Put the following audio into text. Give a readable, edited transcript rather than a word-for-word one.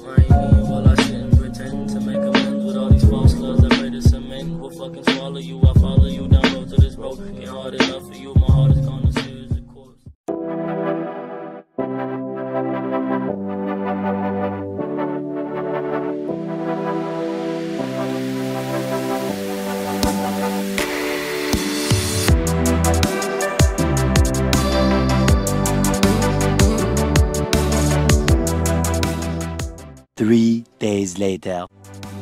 crying me, well I shouldn't pretend to make amends with all these false loves I pray to cement. Will fucking swallow you, I follow you down road to this broken hard enough for you, my heart is gone to serious of course. 3 days later.